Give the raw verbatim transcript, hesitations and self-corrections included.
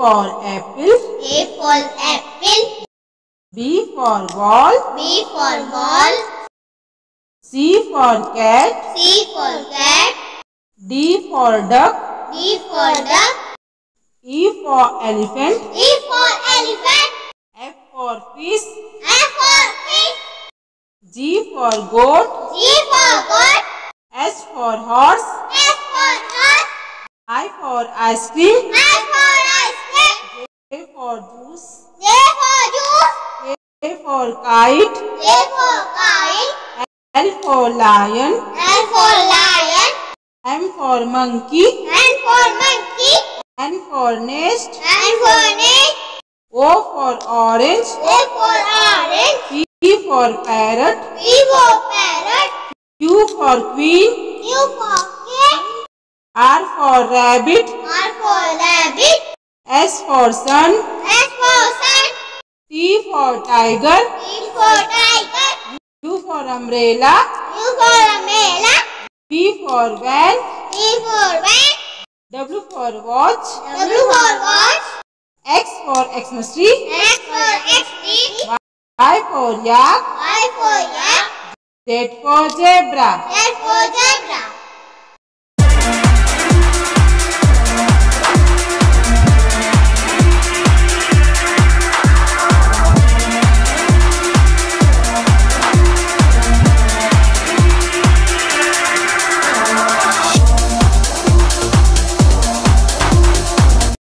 for apple. A for apple. B for ball. B for ball. C for cat. C for cat. D for duck. D for duck. E for elephant. E for elephant. F for fish. F for fish. G for goat. G for goat. H for horse. H for horse. I for ice cream. I for ice cream. J for juice. J for juice. K for kite. K for kite. L for lion. L for lion. M for monkey. N for monkey. N for nest. N for nest. O for orange. O for orange. P for parrot. P for parrot. Q for queen. Q for king. R for rabbit. R for rabbit. S for sun. S for sun. T for tiger. T for tiger. U for umbrella. U for umbrella. V for van. V for van. W for watch. W for watch. X for Xmas tree. X for X-tree. Y for yak. Y for yak. Z for zebra. Z for zebra.